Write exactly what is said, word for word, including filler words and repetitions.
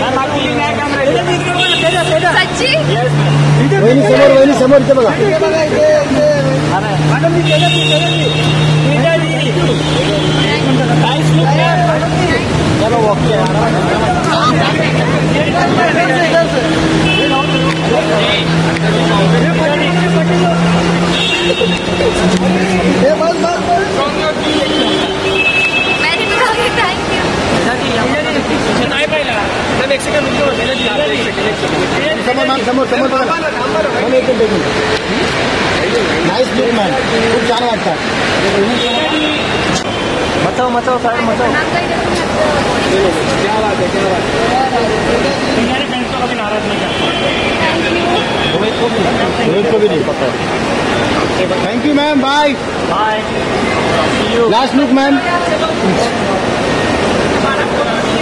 सच्ची? वहिनी समोर, वहिनी समोर इथे बघा. चलो ओके. समोर मॅम, समोर समोर बघा. नाईस लुक मॅम, खूप छान वाटतात. मचाव मचाव साहेब मचाव. क्या बात है, क्या बात है. तुम्हारे फैंस को कभी नाराज नहीं करता. रोहित को भी रोहित को भी नहीं पता. Thank you ma'am, bye bye. Last look ma'am.